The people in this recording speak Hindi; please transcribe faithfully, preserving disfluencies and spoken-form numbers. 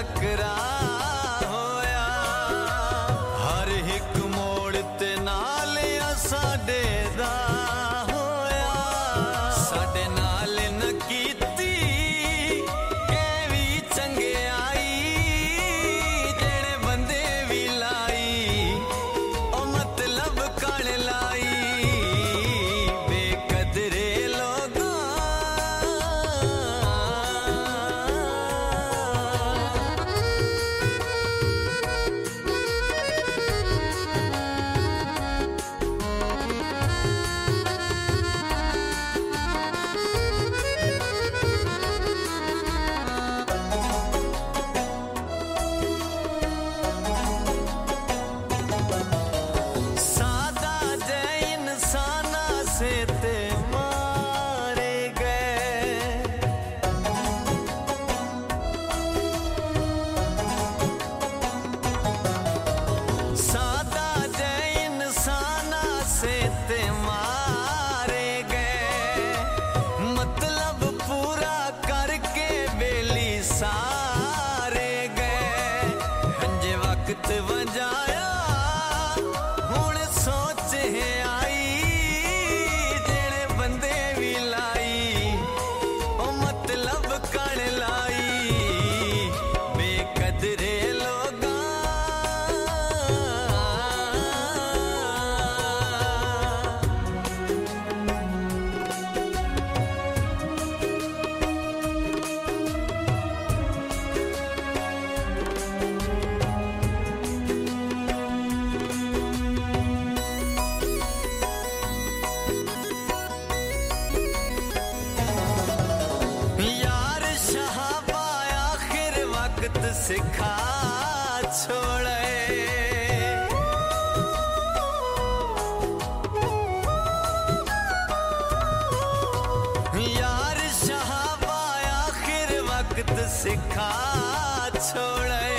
टकरा होया हर एक मोड़ ते नाल साडे दा होया साडे नाल न कीती केवी चंगे आई जेड़े बंदे भी लाई ओ मतलब कण लाई बेकदरे ते मारे गए सादा जय इंसाना से ते मारे गए मतलब पूरा करके बेली सारे गए हंजे वक्त वजाया हुण सोच है आई कण लाई बेकदरे लोगा वक्त सिखा छोड़े यार शाहबा आखिर वक्त सिखा छोड़े